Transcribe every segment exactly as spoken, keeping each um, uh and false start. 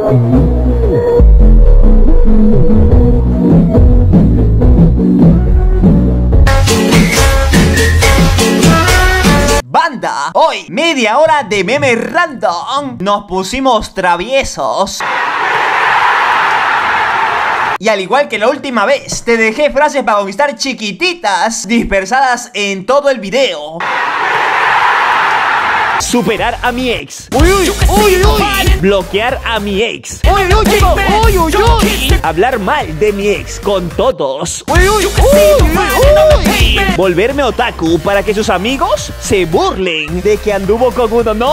Banda, hoy media hora de meme random. Nos pusimos traviesos. Y al igual que la última vez, te dejé frases para conquistar chiquititas dispersadas en todo el video. Superar a mi ex. Uy, uy, uy, uy. Bloquear a mi ex. Uy, uy, chicos. Uy, uy, uy. Hablar mal de mi ex con todos. Uy, uy, uy, uy. Volverme otaku para que sus amigos se burlen de que anduvo con uno. No. Oh,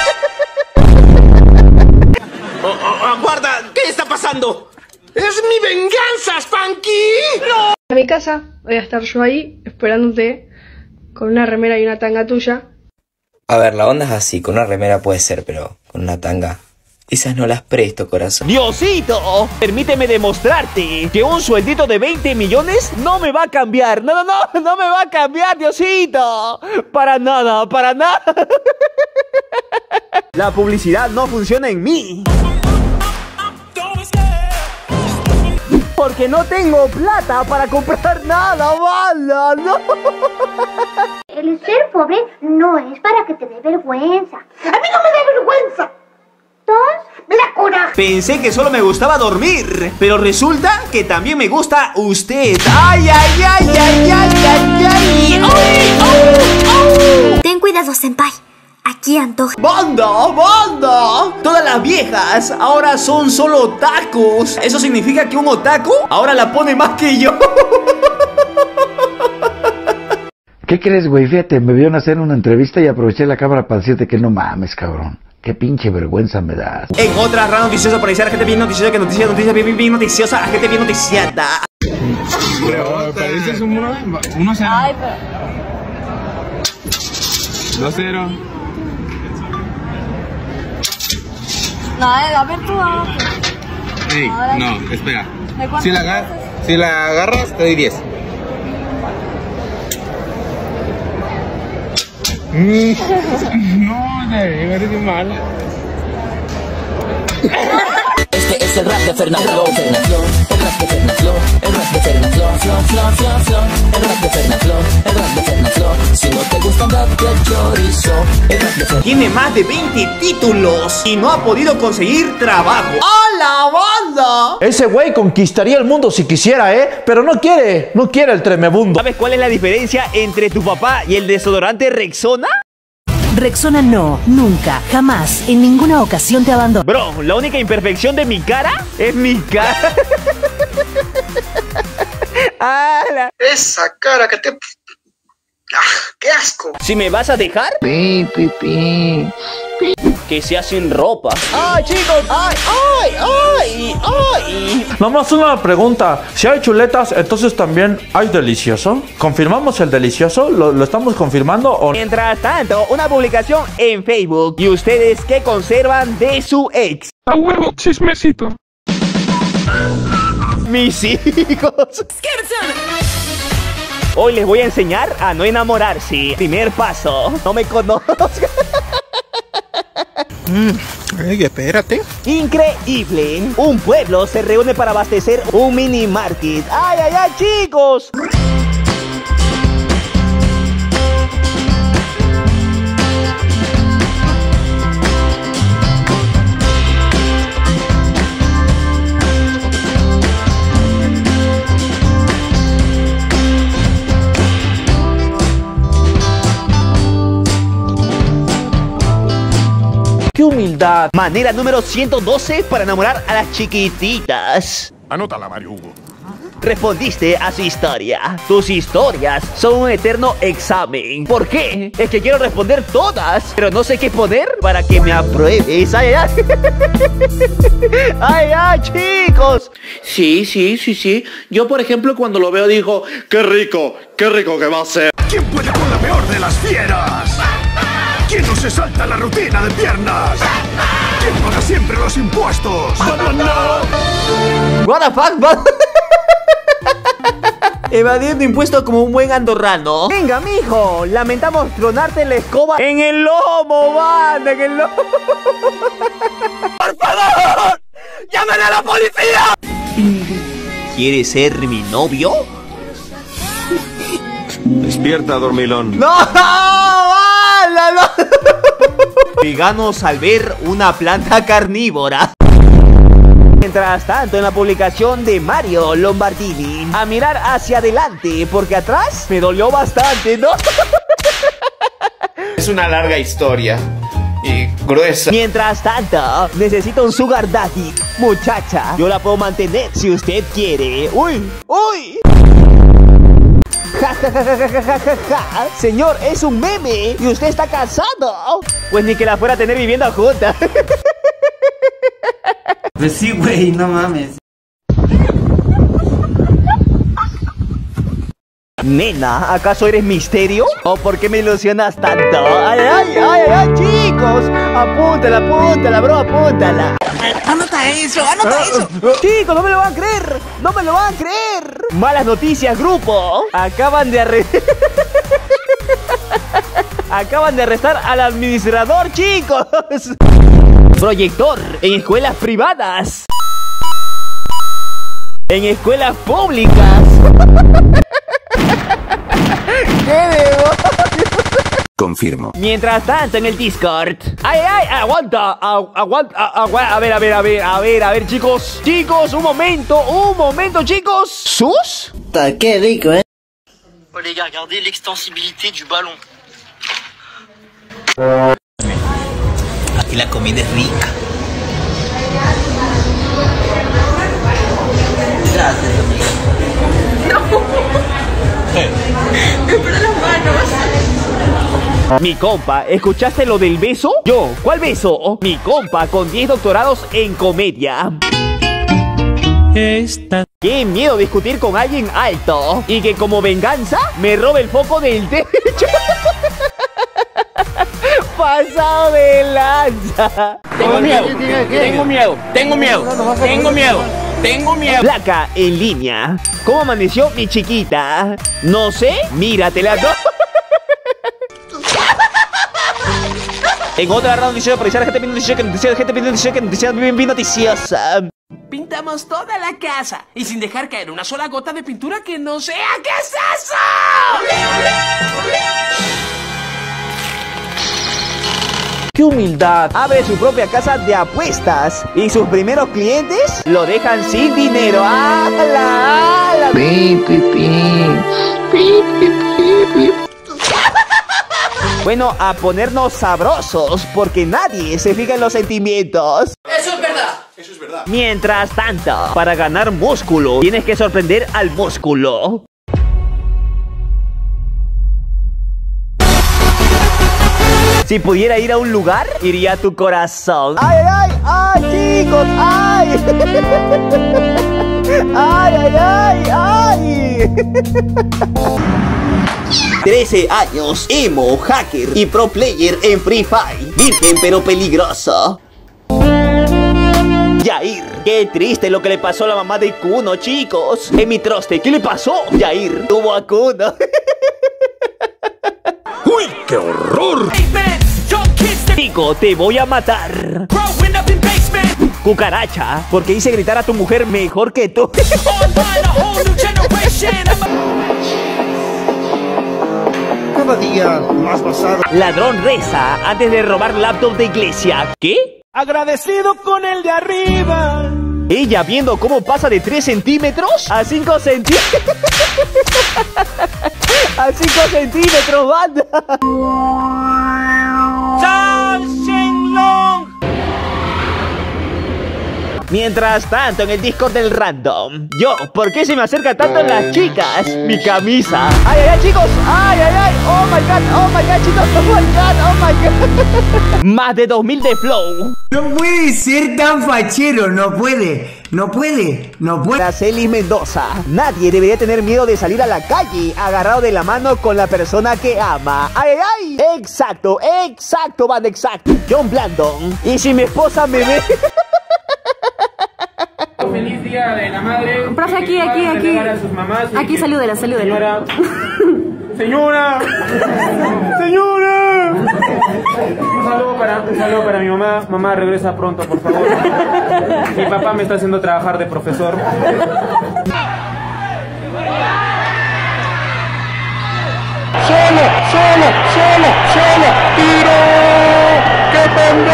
oh, aguarda, ¿qué está pasando? ¡Es mi venganza, Spanky! ¡No! A mi casa, voy a estar yo ahí, esperándote, con una remera y una tanga tuya. A ver, la onda es así, con una remera puede ser, pero con una tanga, esas no las presto, corazón. Diosito, permíteme demostrarte que un sueldito de veinte millones no me va a cambiar. No, no, no, no me va a cambiar, Diosito. Para nada, para nada. La publicidad no funciona en mí. Porque no tengo plata para comprar nada, banda, no. El ser pobre no es para que te dé vergüenza. ¡A mí no me da vergüenza! ¿Dos? ¡Me da coraje! Pensé que solo me gustaba dormir, pero resulta que también me gusta usted. ¡Ay, ay, ay, ay, ay, ay, ay! ¡Ay, ay, ay! Ten cuidado, senpai. Aquí antoja. ¡Banda! ¡Banda! Todas las viejas ahora son solo otakus. ¿Eso significa que un otaku ahora la pone más que yo? ¿Qué crees, güey? Fíjate, me vieron hacer una entrevista y aproveché la cámara para decirte que no mames, cabrón. Qué pinche vergüenza me das. En otra rara noticiosa por ahí, a gente bien noticiosa, que noticia, noticia, bien, bien, bien noticiosa, a gente bien noticiada. Pero pareces un uno cero. Ay, pero... dos cero. No, a ver tú. Ey, no, espera. Si la, agar si la agarras, te doy diez. No, te eres mal. Este es el rap de Fernando, Fernando, el rap de Fernando, el rap de Fernando, Flo, Flo, Flo, Flo, el rap de Fernando, el rap de Fernando. Si no te gusta andar de chorizo, el rap de Fernando. Tiene más de veinte títulos y no ha podido conseguir trabajo. ¡A la banda! Ese güey conquistaría el mundo si quisiera, ¿eh? Pero no quiere, no quiere el tremebundo. ¿Sabes cuál es la diferencia entre tu papá y el desodorante Rexona? Rexona no, nunca, jamás, en ninguna ocasión te abandono. Bro, la única imperfección de mi cara es mi cara. ¡Hala! Esa cara que te... ¡Ah, qué asco! Si me vas a dejar... Pi, pi, pi. Que sea sin ropa. ¡Ay, chicos! ¡Ay, ay, ay, ay! Nomás una pregunta. Si hay chuletas, entonces también hay delicioso. ¿Confirmamos el delicioso? ¿Lo, lo estamos confirmando o...? Mientras tanto, una publicación en Facebook. ¿Y ustedes qué conservan de su ex? A huevo, chismecito. Mis hijos. Hoy les voy a enseñar a no enamorarse. Primer paso, no me conozcan. Mm, ay, espérate. Increíble. Un pueblo se reúne para abastecer un mini market. ¡Ay, ay, ay, chicos! ¡Qué humildad! Manera número ciento doce para enamorar a las chiquititas. Anótala, Mario Hugo. Respondiste a su historia. Tus historias son un eterno examen. ¿Por qué? Es que quiero responder todas, pero no sé qué poner para que me apruebes. ¡Ay, ay! ¡Ay, ay, chicos! Sí, sí, sí, sí. Yo, por ejemplo, cuando lo veo digo, ¡qué rico! ¡Qué rico que va a ser! ¿Quién puede con la peor de las fieras? ¿Quién no se salta la rutina de piernas? ¿Quién paga siempre los impuestos? ¡No, no, no! What the fuck, man? Evadiendo impuestos como un buen andorrano. Venga, mijo, lamentamos tronarte la escoba en el lomo, banda, en el lomo. ¡Por favor! ¡Llamen a la policía! ¿Quieres ser mi novio? Despierta, dormilón. ¡No! ¡Hala, no! Veganos al ver una planta carnívora. Mientras tanto, en la publicación de Mario Lombardini, a mirar hacia adelante, porque atrás me dolió bastante, ¿no? Es una larga historia y gruesa. Mientras tanto, necesito un sugar daddy. Muchacha, yo la puedo mantener si usted quiere. ¡Uy! ¡Uy! Ja, ja, ja, ja, ja, ja, ja, ja. Señor, es un meme y usted está casado. Pues ni que la fuera a tener viviendo juntas. Pues sí, güey, no mames. Nena, ¿acaso eres misterio? ¿O por qué me ilusionas tanto? ¡Ay, ay, ay, ay, chicos! Apúntala, apúntala, bro, apúntala. Anota eso, anota eso. Chicos, no me lo van a creer. No me lo van a creer. Malas noticias, grupo. Acaban de arrestar. Acaban de arrestar al administrador, chicos. Proyector en escuelas privadas. En escuelas públicas. ¡Qué demonios! Confirmo. Mientras tanto, en el Discord. ¡Ay, ay! ¡Aguanta! Agu ¡Aguanta! Agu a ver, a ver, a ver, a ver, a ver, chicos. Chicos, un momento, un momento, chicos. ¿Sus? ¡Qué rico, eh! Oh les gars, regardez l'extensibilité du ballon. Aquí la comida es rica. Gracias, amiga. No. Me pone las manos. Mi compa, ¿escuchaste lo del beso? Yo, ¿cuál beso? Mi compa con diez doctorados en comedia. Esta. Qué miedo discutir con alguien alto y que como venganza me robe el foco del techo. Pasado de lanza. Tengo miedo, tengo miedo, tengo miedo, tengo miedo, tengo miedo. Placa en línea. ¿Cómo amaneció mi chiquita? No sé, míratela. ¿No? En otra ronda noticiosa, por gente bien noticiosa, noticiosa, gente bien noticiosa, noticiosa, bien, bien noticiosa. Pintamos toda la casa y sin dejar caer una sola gota de pintura que no sea. ¿Qué es eso? ¡Qué humildad! Abre su propia casa de apuestas y sus primeros clientes lo dejan sin dinero. ¡Hala! ¡Hala! Pi, pi, pi. Pi, pi, pi, pi. Bueno, a ponernos sabrosos porque nadie se fija en los sentimientos. Eso es verdad. Eso es verdad. Mientras tanto, para ganar músculo, tienes que sorprender al músculo. Si pudiera ir a un lugar, iría a tu corazón. ¡Ay, ay, ay, chicos! ¡Ay! ¡Ay, ay, ay, ay! trece años, emo, hacker y pro player en Free Fire. Virgen pero peligroso. Yair, qué triste lo que le pasó a la mamá de Kuno, chicos. En mi troste, ¿qué le pasó? Yair tuvo a Kuno. ¡Uy, qué horror! Chico, te voy a matar. Cucaracha, porque hice gritar a tu mujer mejor que tú. Cada día más basado. Ladrón reza antes de robar laptop de iglesia. ¿Qué? Agradecido con el de arriba. Ella viendo cómo pasa de tres centímetros a cinco centímetros. A cinco centímetros, banda. Mientras tanto, en el Discord del random. Yo, ¿por qué se me acercan tanto las chicas? Mi camisa. ¡Ay, ay, ay, chicos! ¡Ay, ay, ay! ¡Oh, my God! ¡Oh, my God, chicos! ¡Oh, my God! ¡Oh, my God! Más de dos mil de flow. No puede ser tan fachero, no puede. No puede, no puede. Araceli Mendoza. Nadie debería tener miedo de salir a la calle agarrado de la mano con la persona que ama. ¡Ay, ay, ay! Exacto, exacto, banda, exacto. John Blandon. ¿Y si mi esposa me ve? Feliz día de la madre. Profe, aquí, aquí, aquí. A sus mamás aquí, salúdela, salúdela. Señora. Señora. Señora. Un saludo para, un saludo para mi mamá. Mamá, regresa pronto, por favor. Mi papá me está haciendo trabajar de profesor. ¡Solo, solo, solo, solo! ¡Tiro! ¡Qué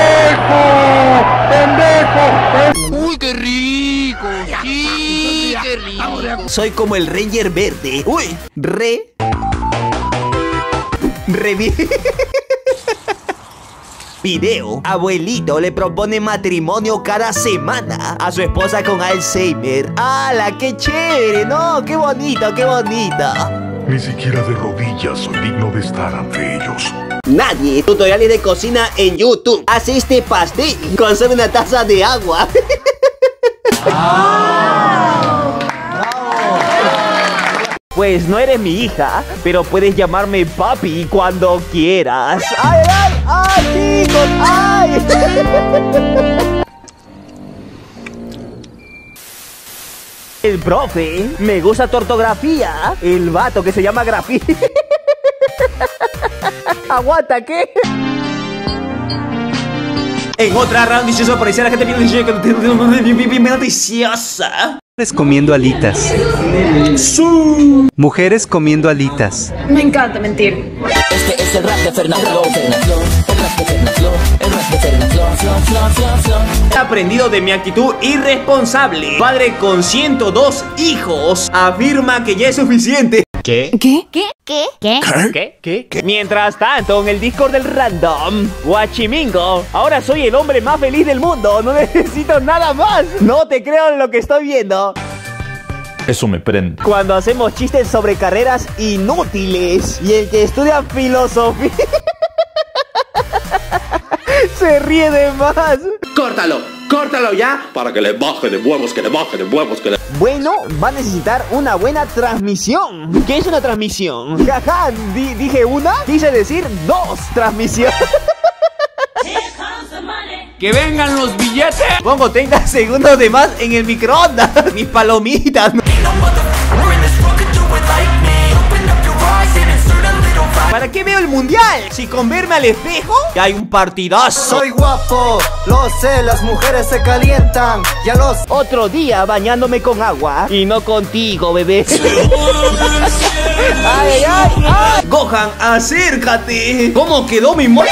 pendejo! ¡Pendejo! ¡Uy, qué rico! ¡Sí, qué rico! Soy como el Ranger verde. Uy, re... Re... Video. Abuelito le propone matrimonio cada semana a su esposa con Alzheimer. ¡Hala, qué chévere! ¡No, qué bonito, qué bonito! Ni siquiera de rodillas soy digno de estar ante ellos. Nadie. Tutoriales de cocina en YouTube. Hace este pastel. Consume una taza de agua. Pues no eres mi hija, pero puedes llamarme papi cuando quieras. ¡Ay, ay, ay, chicos! ¡Ay! El profe, me gusta tu ortografía. El vato que se llama Grafi. Aguanta, ¿qué? En otra round deliciosa aparecía la gente bien deliciosa. Mujeres comiendo alitas. Mujeres comiendo alitas. Me encanta mentir. Este es el rap de Fernando, Fernando, el rap de Fernando, el rap de Fernando, Flo, Flo, Flo, Flo. He aprendido de mi actitud irresponsable. Padre con ciento dos hijos afirma que ya es suficiente. ¿Qué? ¿Qué? ¿Qué? ¿Qué? ¿Qué? ¿Qué? ¿Qué? ¿Qué? Mientras tanto, en el Discord del Random, Guachimingo, ahora soy el hombre más feliz del mundo. No necesito nada más. No te creo en lo que estoy viendo. Eso me prende. Cuando hacemos chistes sobre carreras inútiles y el que estudia filosofía se ríe de más. ¡Córtalo! ¡Córtalo ya! Para que le baje de huevos, que le baje de huevos, que le... Bueno, va a necesitar una buena transmisión. ¿Qué es una transmisión? Jaja, di dije una, quise decir dos. Transmisión. ¡Que vengan los billetes! Pongo treinta segundos de más en el microondas. Mis palomitas. ¿Para qué veo el mundial? Si con verme al espejo ya hay un partidazo. Soy guapo, lo sé, las mujeres se calientan. Ya los... Otro día bañándome con agua. Y no contigo, bebé. ¡Ay, ay, ay! Gohan, acércate. ¿Cómo quedó mi moto?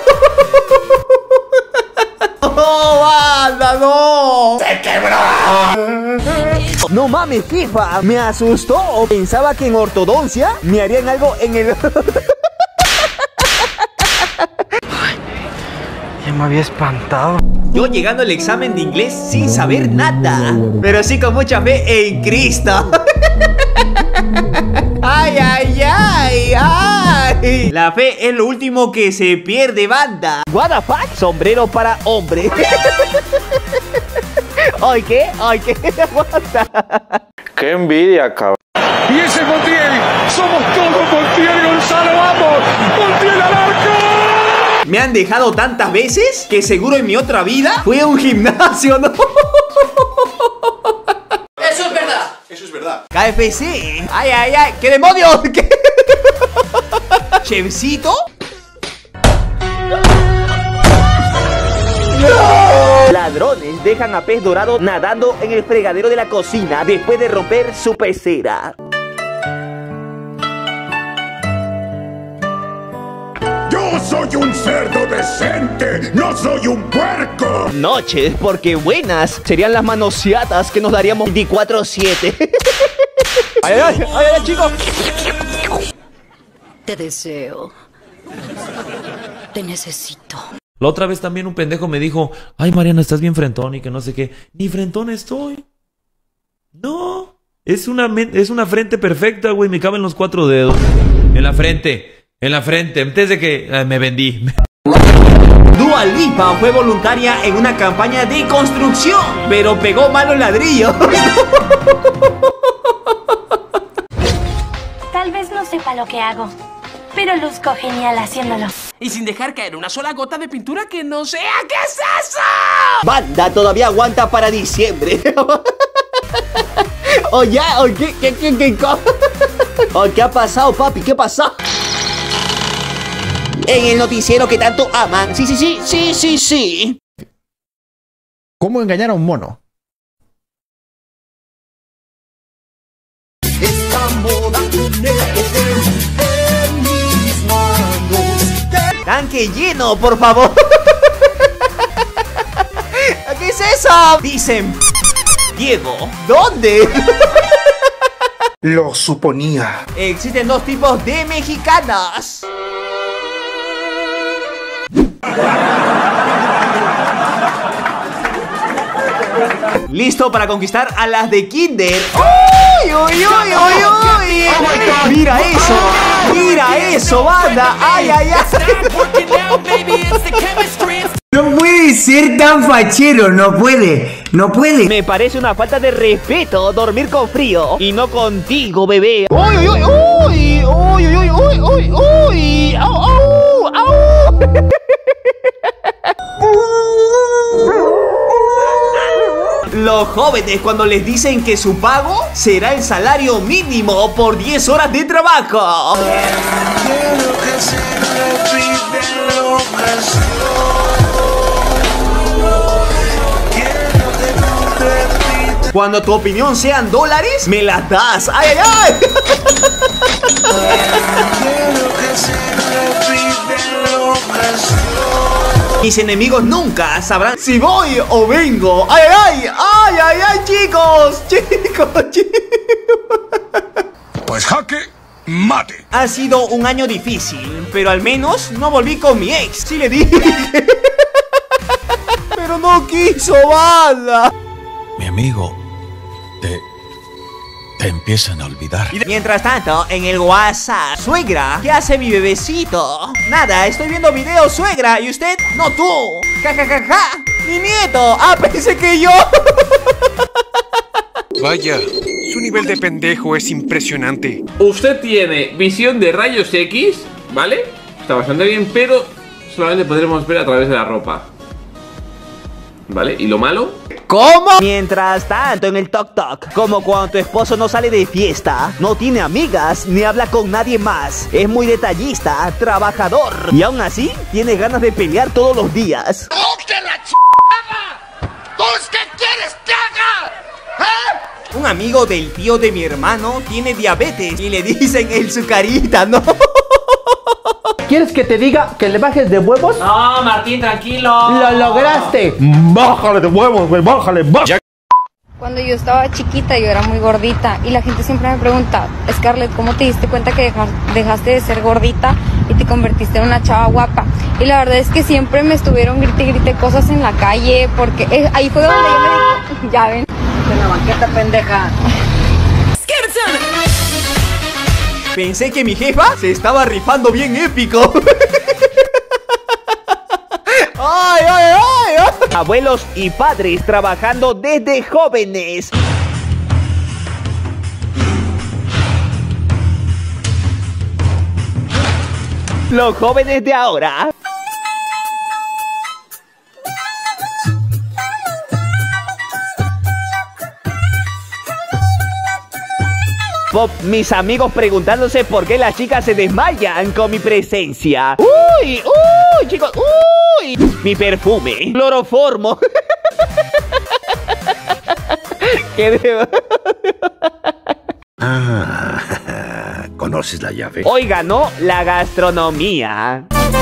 ¡Oh, banda, no! ¡Se quebró! No mames, FIFA, me asustó. Pensaba que en ortodoncia me harían algo en el... Ay, ya me había espantado. Yo llegando al examen de inglés sin saber nada, pero sí con mucha fe en Cristo. ¡Ay, ay, ay, ay! La fe es lo último que se pierde, banda. What the fuck? Sombrero para hombre. ¿Ay qué? ¿Ay qué? Aguanta. ¡Qué envidia, cabrón! ¡Y ese es Montiel! ¡Somos todos Montiel y Gonzalo! ¡Vamos! ¡Montiel al arco! Me han dejado tantas veces que seguro en mi otra vida fue a un gimnasio, ¿no? Eso es verdad. Eso es verdad. K F C. ¡Ay, ay, ay! ¡Qué demonios! ¿Qué? ¿Chefcito? ¡No! Ladrones dejan a pez dorado nadando en el fregadero de la cocina después de romper su pecera. ¡Yo soy un cerdo decente! ¡No soy un puerco! Noches, porque buenas serían las manoseadas que nos daríamos veinticuatro siete. ¡Ay, ay, ay, ay, ay, chicos! Te deseo. Te necesito. La otra vez también un pendejo me dijo, ay Mariana, estás bien frentón y que no sé qué. Ni frentón estoy. No. Es una, es una frente perfecta, güey. Me caben los cuatro dedos. En la frente. En la frente. Antes de que eh, me vendí. Dua Lipa fue voluntaria en una campaña de construcción, pero pegó malos ladrillos. Tal vez no sepa lo que hago, pero luzco genial haciéndolo. Y sin dejar caer una sola gota de pintura que no sea. ¿Qué es eso? Banda todavía aguanta para diciembre. O ya, o qué, qué, qué, qué, o qué ha pasado, papi, ¿qué pasó? En el noticiero que tanto aman. Sí, sí, sí, sí, sí, sí. ¿Cómo engañar a un mono? Esta moda tiene en mis manos. Tanque lleno, por favor. ¿Qué es eso? Dicen, Diego, ¿dónde? Lo suponía. Existen dos tipos de mexicanas. ¿Listo para conquistar a las de Kinder? ¡Uy, uy, uy, uy, uy! ¡Mira eso! ¡Mira eso, banda! ¡Ay, ay, ay! No puede ser tan fachero, no puede, no puede. Me parece una falta de respeto dormir con frío y no contigo, bebé. ¡Uy, uy, uy, uy! ¡Uy, uy, uy, uy, uy, uy! ¡Au, au, au! Los jóvenes cuando les dicen que su pago será el salario mínimo por diez horas de trabajo. Cuando tu opinión sean dólares, me las das. ¡Ay, ay, ay! Mis enemigos nunca sabrán si voy o vengo. ¡Ay, ay, ay! ¡Ay, ay, chicos! ¡Chicos, chicos! Pues jaque mate. Ha sido un año difícil, pero al menos no volví con mi ex. Sí le dije. Pero no quiso, bala. Mi amigo, te... te empiezan a olvidar. Mientras tanto, en el WhatsApp, suegra, ¿qué hace mi bebecito? Nada, estoy viendo videos, suegra. ¿Y usted? No, tú. Ja, ja, ja, ja. Mi nieto. Ah, pensé que yo. Vaya, su nivel de pendejo es impresionante. Usted tiene visión de rayos X, ¿vale? Está bastante bien, pero solamente podremos ver a través de la ropa. ¿Vale? ¿Y lo malo? ¿Cómo? Mientras tanto, en el Tok Tok, como cuando tu esposo no sale de fiesta, no tiene amigas, ni habla con nadie más, es muy detallista, trabajador, y aún así, tiene ganas de pelear todos los días. ¡Toque la ch***! ¿Tú qué quieres que haga? ¿Eh? Un amigo del tío de mi hermano tiene diabetes y le dicen el sucarita, ¿no? ¿Quieres que te diga que le bajes de huevos? No, Martín, tranquilo. ¡Lo lograste! ¡Bájale de huevos, güey! ¡Bájale! ¡Bájale! Cuando yo estaba chiquita, yo era muy gordita. Y la gente siempre me pregunta, Scarlett, ¿cómo te diste cuenta que deja, dejaste de ser gordita y te convertiste en una chava guapa? Y la verdad es que siempre me estuvieron grite y grite cosas en la calle. Porque es, ahí fue donde yo me di... Ya ven. De la banqueta, pendeja. Pensé que mi jefa se estaba rifando bien épico. ¡Ay, ay, ay! Abuelos y padres trabajando desde jóvenes. Los jóvenes de ahora. Pop, mis amigos preguntándose por qué las chicas se desmayan con mi presencia. ¡Uy! ¡Uy, chicos! ¡Uy! Mi perfume. Cloroformo. ¿Qué debo? Ah, ¿conoces la llave? Hoy ganó la gastronomía.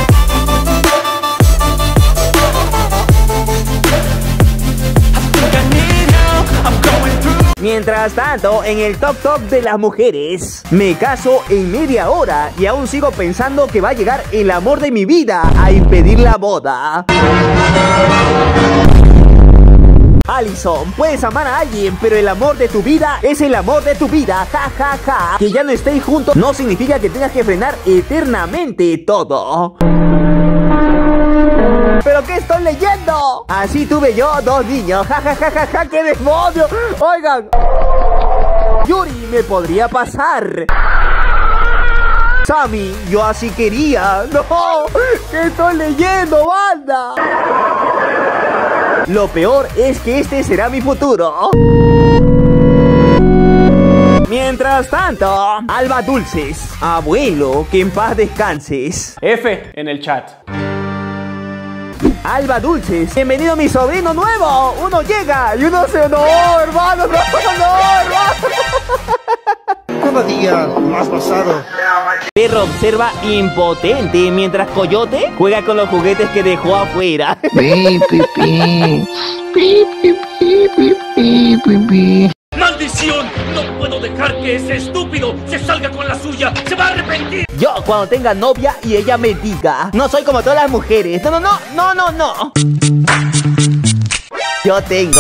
Mientras tanto, en el Top Top de las mujeres, me caso en media hora y aún sigo pensando que va a llegar el amor de mi vida a impedir la boda. Alison, puedes amar a alguien, pero el amor de tu vida es el amor de tu vida. Ja, ja, ja. Que ya no estéis juntos no significa que tengas que frenar eternamente todo. ¿Pero qué estoy leyendo? Así tuve yo dos niños. Ja, ja, ja, ja, ja. ¡Qué demonio! Oigan, Yuri, me podría pasar. Sammy, yo así quería. No, ¿qué estoy leyendo, banda? Lo peor es que este será mi futuro. Mientras tanto, Alba Dulces, abuelo, que en paz descanses. F en el chat. Alba Dulces, bienvenido mi sobrino nuevo. Uno llega y uno se... No, hermano, no, no, hermano. Cada día más basado. Perro observa impotente mientras Coyote juega con los juguetes que dejó afuera. Pi, pi, pi. Pi, pi, pi, pi, pi, pi, pi. ¡Maldición! No puedo dejar que ese estúpido se salga con la suya. ¡Se va a arrepentir! Yo cuando tenga novia y ella me diga, no soy como todas las mujeres. No, no, no, no, no, no. Yo tengo.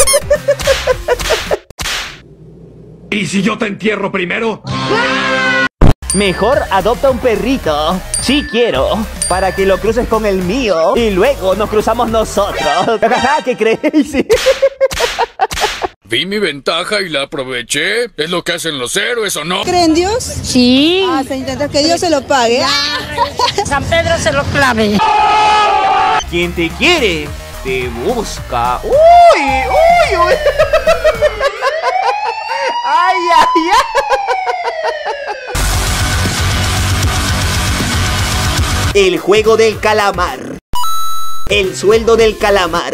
¿Y si yo te entierro primero? Mejor adopta un perrito. Sí quiero. Para que lo cruces con el mío. Y luego nos cruzamos nosotros. ¿Qué crees? Vi mi ventaja y la aproveché. Es lo que hacen los héroes, ¿o no? ¿Creen Dios? Sí. Ah, se intenta que Dios se lo pague. San Pedro se lo clave. Quien te quiere, te busca. ¡Uy! ¡Uy! ¡Uy! ¡Ay, ay, ay! El juego del calamar. El sueldo del calamar.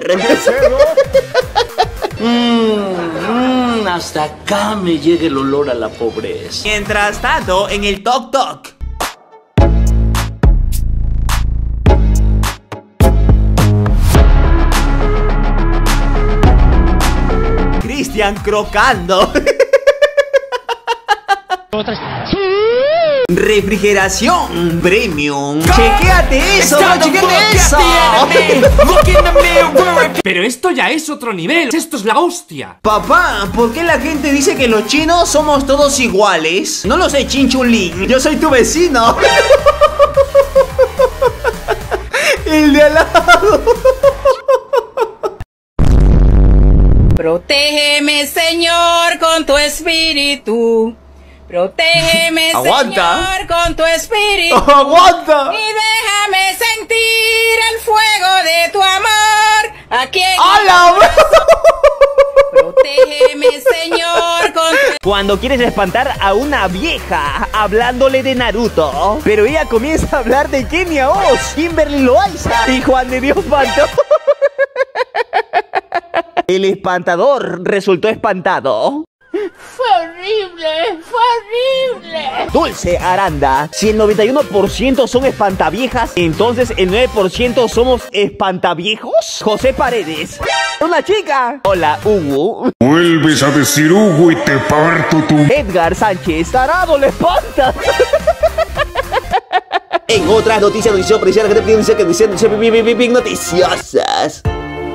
Mmm, mm, hasta acá me llega el olor a la pobreza. Mientras tanto, en el Toc Toc. Cristian crocando. Refrigeración premium. Chequéate eso, chequéate eso. Pero esto ya es otro nivel. Esto es la hostia. Papá, ¿por qué la gente dice que los chinos somos todos iguales? No lo sé, Chinchulín. Yo soy tu vecino. El de al lado. Protégeme, Señor, con tu espíritu. Protégeme, Aguanta. Señor, con tu espíritu. Aguanta. Y déjame sentir el fuego de tu amor. Aquí en ¡Hala! Protégeme, Señor, con tu... Cuando quieres espantar a una vieja hablándole de Naruto, pero ella comienza a hablar de Kenia Oz, Kimberly Loaiza y Juan de Dios Panto. El espantador resultó espantado. Fue horrible, fue horrible. Dulce Aranda, si el noventa y uno por ciento son espantaviejas, entonces el nueve por ciento somos espantaviejos. José Paredes, una chica. Hola, Hugo. Vuelves a decir Hugo y te parto tu... Edgar Sánchez, tarado, le espantas. En otras noticias, noticias policiales, que te piensa que dicen noticiosas.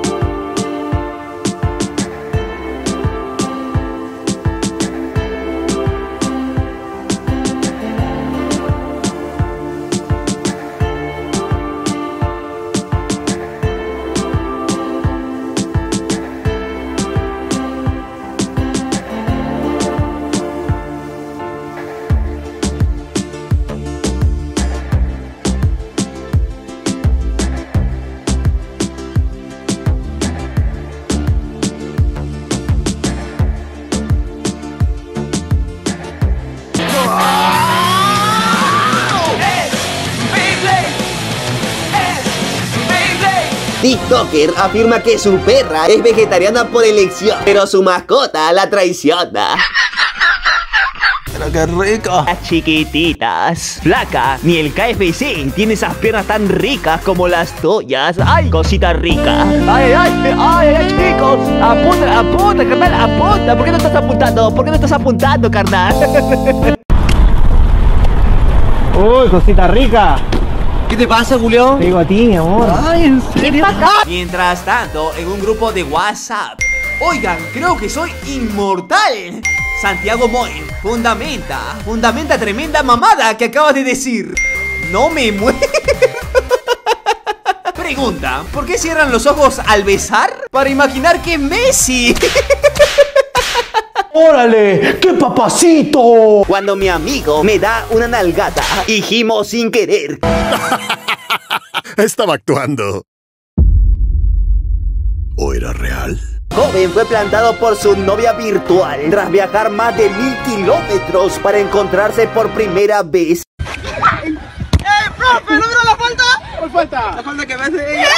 TikToker afirma que su perra es vegetariana por elección, pero su mascota la traiciona. Pero qué rico. Las chiquititas. Flaca, ni el K F C tiene esas piernas tan ricas como las tuyas. Ay, cosita rica. Ay, ay, ay, ay, ay, chicos. Apunta, apunta, carnal, apunta. ¿Por qué no estás apuntando? ¿Por qué no estás apuntando, carnal? Uy, cosita rica. ¿Qué te pasa, Julio? Te digo a ti, mi amor. Ay, ¿en serio? Mientras tanto, en un grupo de WhatsApp. Oigan, creo que soy inmortal. Santiago Moy, fundamenta, fundamenta tremenda mamada que acabas de decir. No me muero. Pregunta, ¿por qué cierran los ojos al besar? Para imaginar que es Messi. ¡Órale! ¡Qué papacito! Cuando mi amigo me da una nalgata y gimo sin querer. Estaba actuando. ¿O era real? Joven fue plantado por su novia virtual tras viajar más de mil kilómetros para encontrarse por primera vez. ¡Eh, profe! ¿No vieron la falta? ¿Cuál falta? La falta que me hace ella.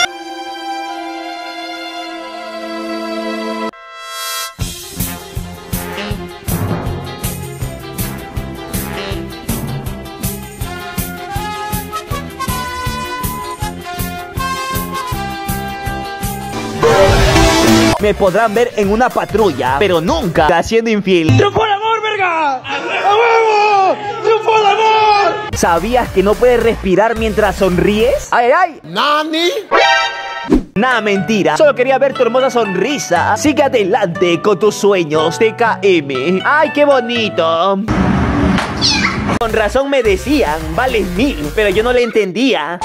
Me podrán ver en una patrulla, pero nunca siendo infiel. ¡Triunfó el amor, verga! ¡A huevo! ¡Triunfó el amor! ¿Sabías que no puedes respirar mientras sonríes? ¡Ay, ay! ¿Nani? Nah, mentira. Solo quería ver tu hermosa sonrisa. Sigue adelante con tus sueños, T K M. ¡Ay, qué bonito! Con razón me decían, vales mil, pero yo no le entendía.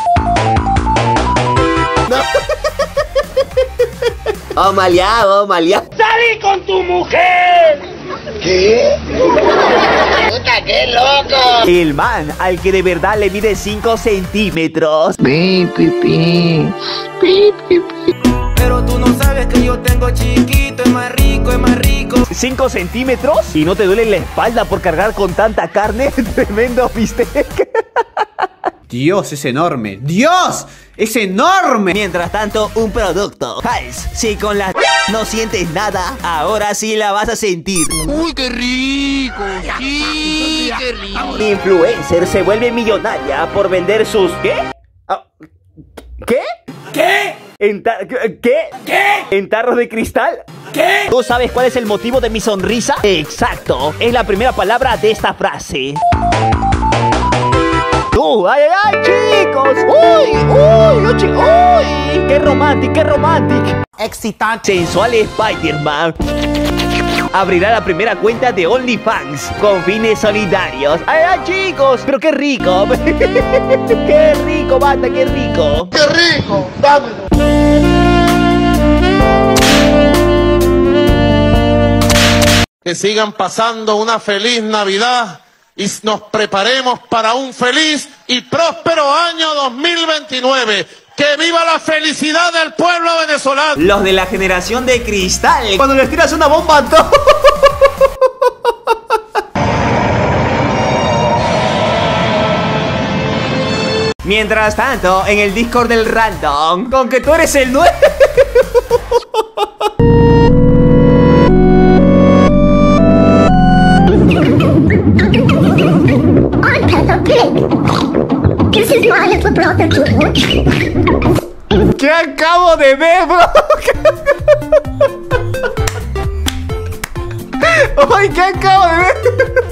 No. Oh, maleado, oh, maleado. ¡Salí con tu mujer! ¿Qué? ¡Puta, qué loco! El man al que de verdad le mide cinco centímetros. Pi, pi, pi. Pi, pi, pi. Pero tú no sabes que yo tengo chiquito, es más rico, es más rico. ¿cinco centímetros? ¿Y no te duele la espalda por cargar con tanta carne? Tremendo bistec. Dios, es enorme. ¡Dios! ¡Es enorme! Mientras tanto, un producto. Hals, si con la no sientes nada, ahora sí la vas a sentir. ¡Uy, qué rico! ¡Sí, qué rico! Influencer se vuelve millonaria por vender sus... ¿Qué? ¿Qué? ¿Qué? ¿En ta... ¿Qué? ¿Qué? ¿En tarros de cristal? ¿Qué? ¿Tú sabes cuál es el motivo de mi sonrisa? Exacto, es la primera palabra de esta frase. ¡Tú! ¡Ay, ay, ay, chicos! ¡Uy! ¡Uy! ¡Uy! ¡Uy! ¡Qué romántico, qué romántico! Excitante. Sensual Spider-Man abrirá la primera cuenta de OnlyFans con fines solidarios. ¡Ay, ay, chicos! ¡Pero qué rico! ¡Qué rico, banda! ¡Qué rico! ¡Qué rico! ¡Dámelo! Que sigan pasando una feliz Navidad y nos preparemos para un feliz y próspero año dos mil veintinueve. ¡Que viva la felicidad del pueblo venezolano! Los de la generación de cristal. Cuando les tiras una bomba a todos. Mientras tanto, en el Discord del Random, con que tú eres el nuevo. ¿Qué acabo de ver, bro? ¡Ay, qué acabo de ver!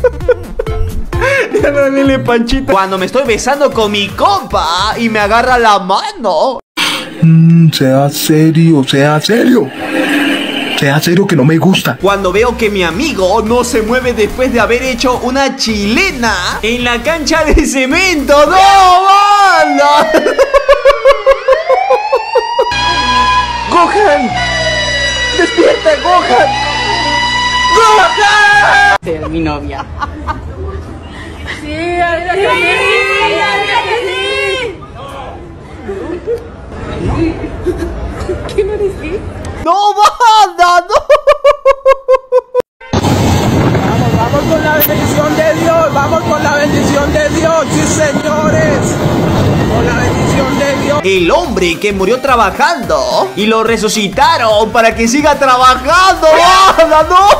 Ya no, dile, Panchita. Cuando me estoy besando con mi compa y me agarra la mano. Mm, sea serio, sea serio. Sea serio que no me gusta. Cuando veo que mi amigo no se mueve después de haber hecho una chilena en la cancha de cemento. ¡No, banda! ¡Gohan! ¡Despierta, Gohan! ¡Gohan! Es mi novia. ¡Sí, ahora que sí! ¿Qué no eres gay? ¡No, banda! ¡No! Vamos, vamos con la bendición de Dios. Vamos con la bendición de Dios. Sí, señores. Con la bendición de Dios. El hombre que murió trabajando y lo resucitaron para que siga trabajando. ¡Banda, no!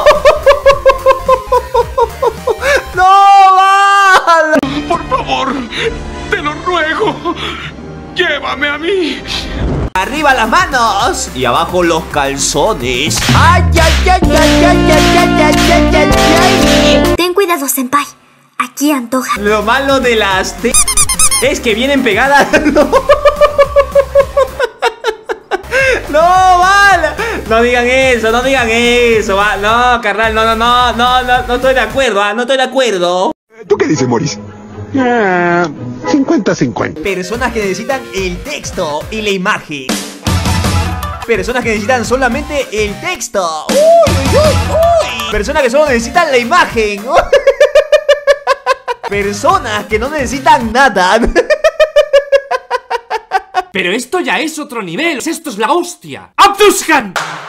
¡No, banda! Por favor, te lo ruego. Llévame a mí. Arriba las manos y abajo los calzones. ¡Ay, ay, ay, ay, ay, ay, ay, ay, ay, ay, ay! Ten cuidado, senpai. Aquí antoja. Lo malo de las t... es que vienen pegadas. No, no, vale. No digan eso, no digan eso. Va. No, carnal, no, no, no, no, no, no estoy de acuerdo, ¿eh? No estoy de acuerdo. ¿Tú qué dices, Maurice? cincuenta cincuenta. Personas que necesitan el texto y la imagen. Personas que necesitan solamente el texto. Uy, uy, uy. Personas que solo necesitan la imagen. Personas que no necesitan nada. Pero esto ya es otro nivel. Esto es la hostia. ¡Abdushan!